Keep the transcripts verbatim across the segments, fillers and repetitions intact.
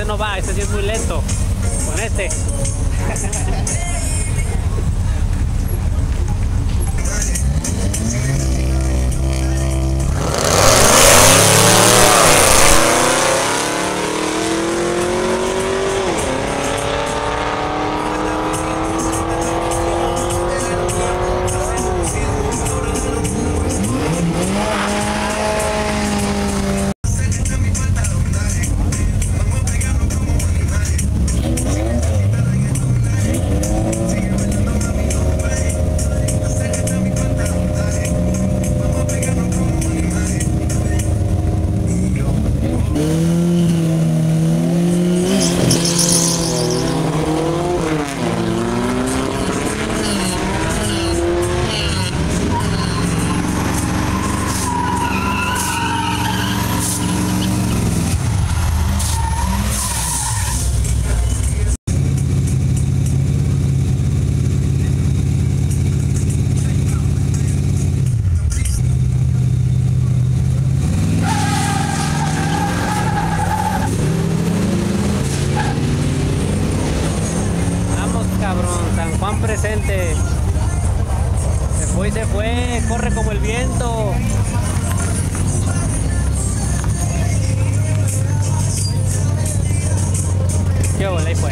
ese no va, ese sí es muy lento. Con este. San Juan presente. Se fue y se fue, corre como el viento. Qué bola, ahí fue.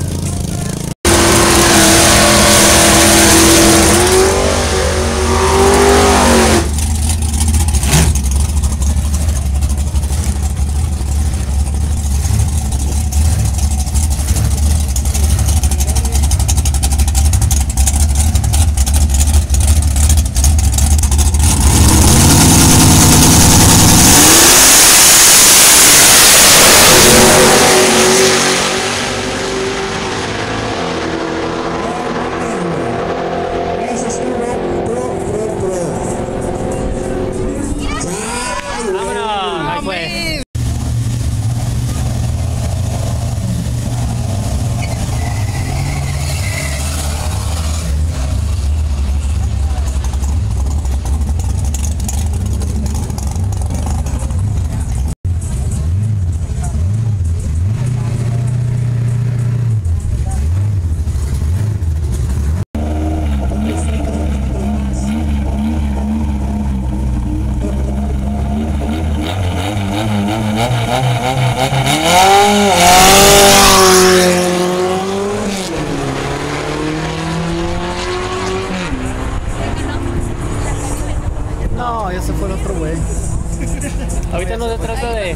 No, ese fue el otro güey. Ahorita no se trata de...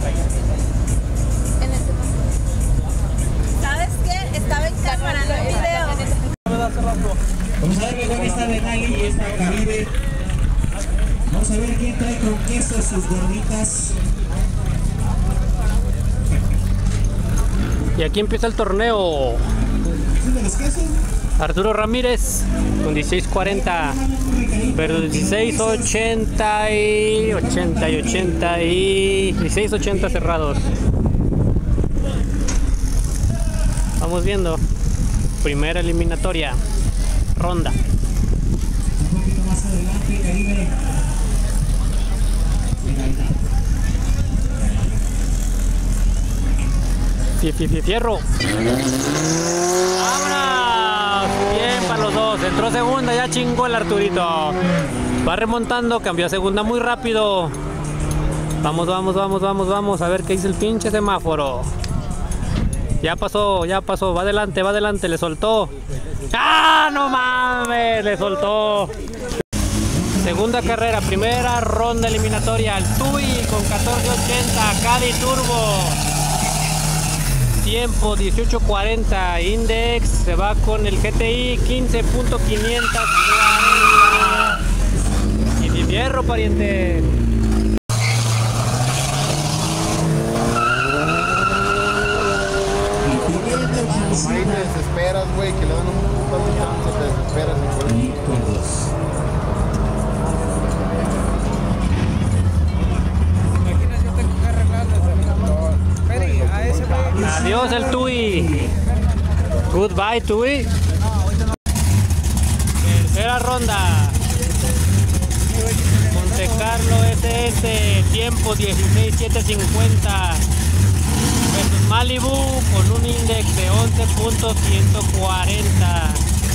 ¿Sabes qué? Estaba en cámara, no en video. Vamos a ver mejor esta Benali y esta Caribe. Vamos a ver quién trae con queso sus gorditas. Y aquí empieza el torneo. Arturo Ramírez con dieciséis cuarenta, pero dieciséis ochenta y ochenta y ochenta y dieciséis ochenta cerrados. Vamos viendo. Primera eliminatoria. Ronda. Un poquito más adelante, Caribe. Fierro. ¡Vámonos! Bien para los dos. Entró segunda, ya chingó el Arturito. Va remontando, cambió a segunda muy rápido. Vamos, vamos, vamos, vamos, vamos. A ver qué dice el pinche semáforo. Ya pasó, ya pasó. Va adelante, va adelante. Le soltó. ¡Ah, no mames! Le soltó. Segunda carrera, primera ronda eliminatoria. El Tui con catorce ochenta, Caddy Turbo. Tiempo dieciocho cuarenta, Index se va con el G T I quince punto quinientos cuarenta. Y de fierro, pariente. Ahí te desesperas, güey, que le dan un puto chance, te desesperas. Adiós el Tui. Goodbye Tui. Tercera ronda. Monte Carlo S S. Tiempo dieciséis siete cincuenta. Malibu con un index de once punto ciento cuarenta.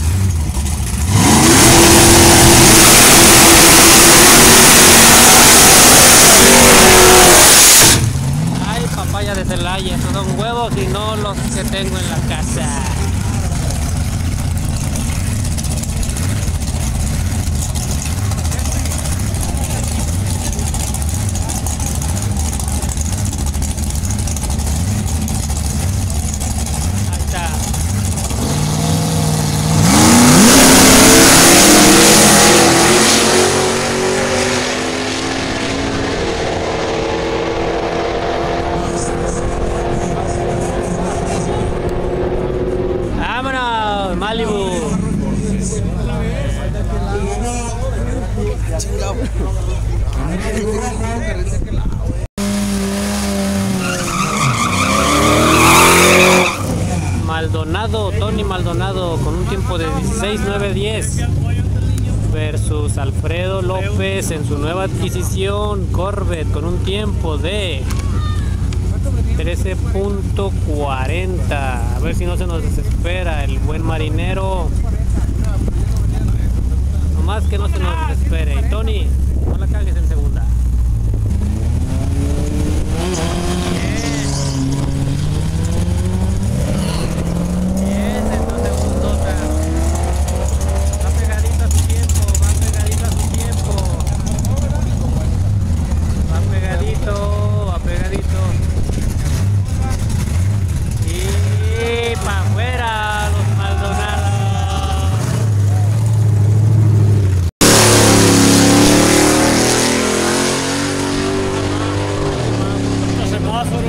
Ay, papaya de Celaya, estos son huevos y no los que tengo en la casa. Malibu. Maldonado, Tony Maldonado con un tiempo de dieciséis nueve diez versus Alfredo López en su nueva adquisición Corvette con un tiempo de trece punto cuarenta. A ver si no se nos desespera el buen marinero. Nomás que no se nos desespere. Y Tony, no la cagues en segunda. Bien, entonces segundota. Va pegadito a su tiempo, va pegadito a su tiempo. Va pegadito, va pegadito. Y para afuera los Maldonados. Semáforo.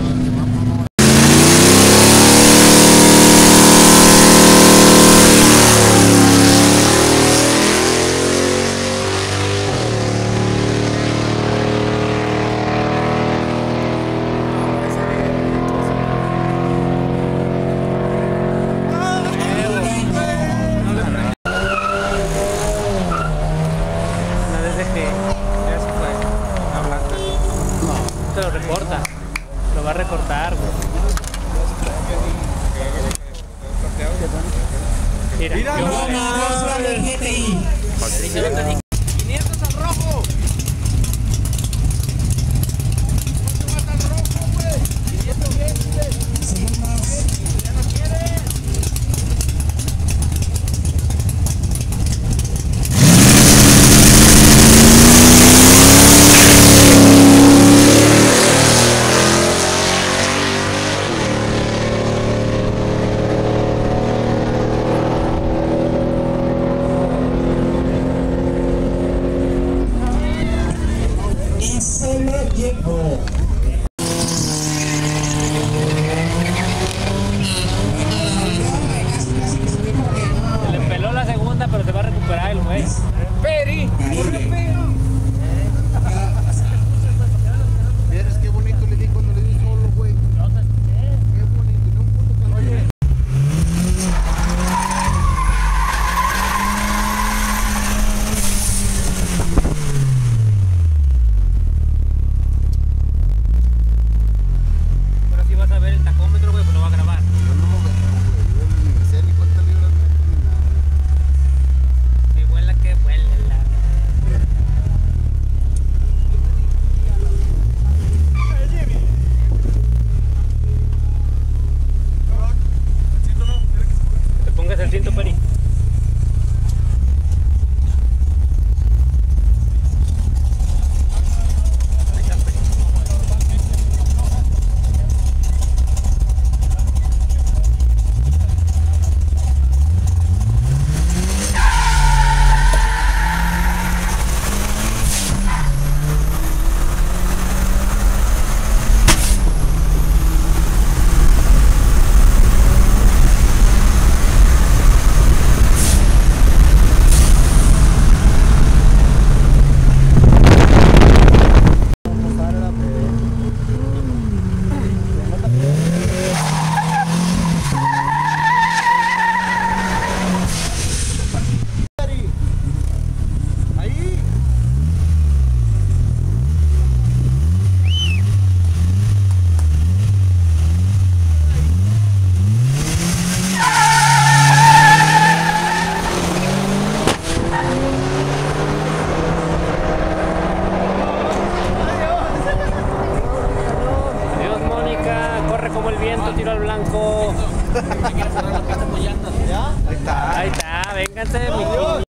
Lo recorta, lo va a recortar, güey. Mira, Mira, yo, vamos, vamos, vale, G T I. quinientos al rojo. Y se lo llevó. se le peló la segunda, pero se va a recuperar el güey. Peri. Vieres qué bonito le di cuando le di solo, güey. Qué bonito, no un puto canción. Pero si vas a ver el tacómetro, güey, pues lo va a grabar. Yo no lo veo, güey. Yo ni sé ni cuántas libras meto ni nada. Que vuela, que vuela la. Blanco. ¿Ya? Ahí está. Ahí está, vénganse, mi.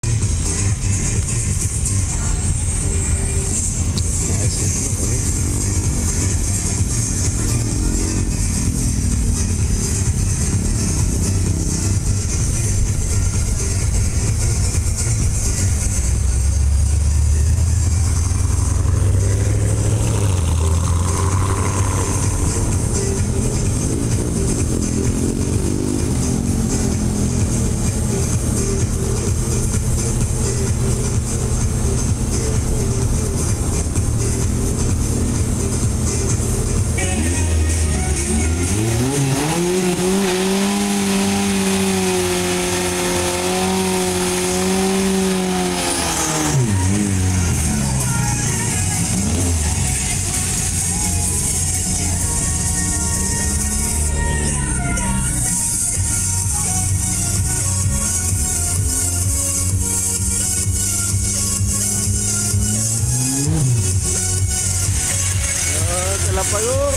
Se la apagó.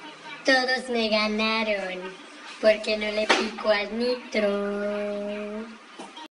Todos me ganaron porque no le pico al nitro.